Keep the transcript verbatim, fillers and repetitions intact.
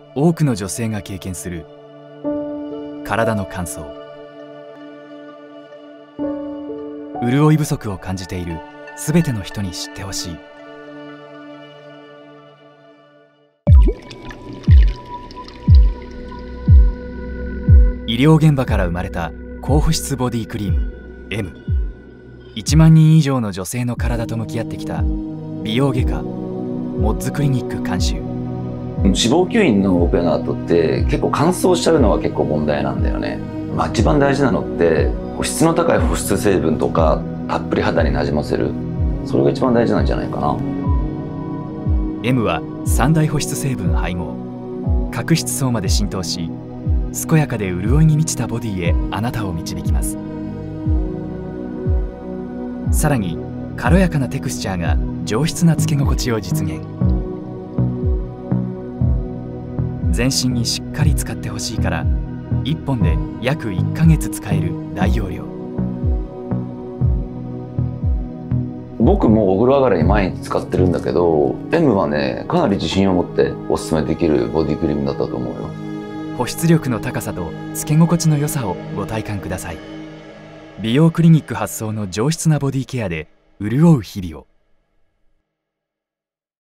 多くの女性が経験する体の乾燥。潤い不足を感じているすべての人に知ってほしい。医療現場から生まれた高保湿ボディクリーム エム。いちまんにん以上の女性の体と向き合ってきた美容外科モッズクリニック監修。 脂肪吸引のオペの後って結構乾燥しちゃうのが結構問題なんだよね。まあ、一番大事なのって質の高い保湿成分とかたっぷり肌になじませる、それが一番大事なんじゃないかな。 エム は三大保湿成分配合、角質層まで浸透し、健やかで潤いに満ちたボディへあなたを導きます。さらに軽やかなテクスチャーが上質なつけ心地を実現。全身にしっかり使ってほしいからいっぽんで約いっかげつ使える大容量。 僕もお風呂上がりに毎日使ってるんだけど、 エム はねかなり自信を持っておすすめできるボディクリームだったと思うよ。 保湿力の高さとつけ心地の良さをご体感ください。美容クリニック発想の上質なボディケアで潤う日々を。